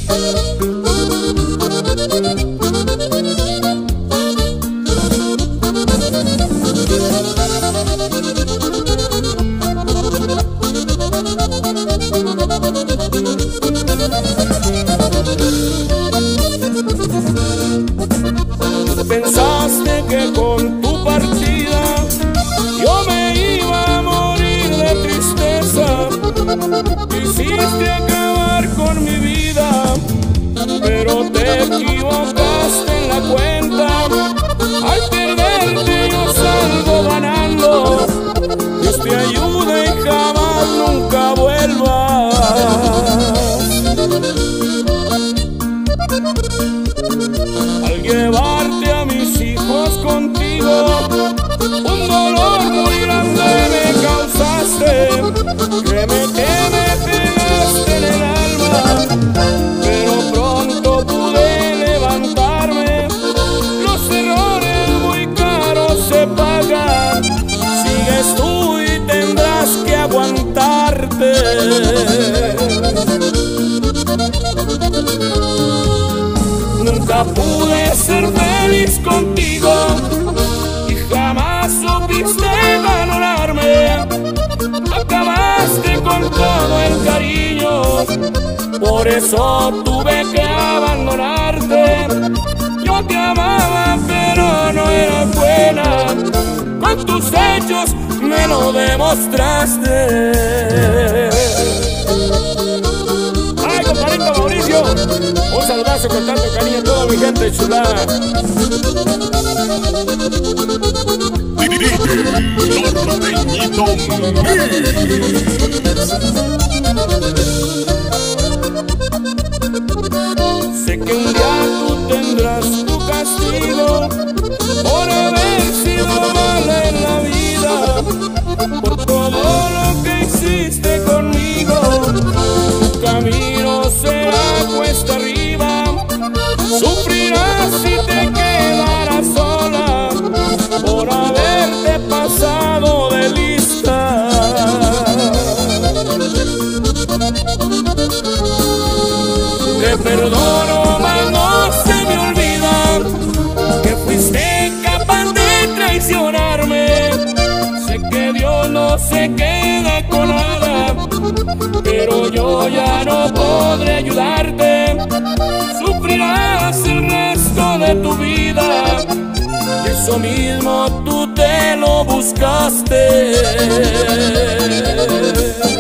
Pensaste que con tu partida yo me iba a morir de tristeza. Quisiste acabar con mi vida, pero te equivocaste en la cuenta. Al perderte yo salgo ganando. Dios te ayude y jamás nunca vuelvas. Al llevarte a mis hijos contigo, un dolor muy grande me causaste, que me pegaste en el alma, pero pronto pude levantarme. Los errores muy caros se pagan, sigues tú y tendrás que aguantarte. Nunca pude ser feliz contigo y jamás supiste valorarme. Acabaste con todo el cariño, por eso tuve que abandonarte. Yo te amaba pero no eras buena, con tus hechos me lo demostraste. Ay, compadrito Mauricio, un saludazo con tanto cariño a toda mi gente chulada. Norteñito Sé que un día tú tendrás tu castigo por haber sido mala en la vida, por todo lo que hiciste conmigo. Tu camino será cuesta arriba, sufrirás si te quedarás sola por haberte pasado de lista. Te perdono, mas no se me olvida que fuiste capaz de traicionarme. Sé que Dios no se queda con nada, pero yo ya no podré ayudarte. Sufrirás el resto de tu vida, y eso mismo tú te lo buscaste.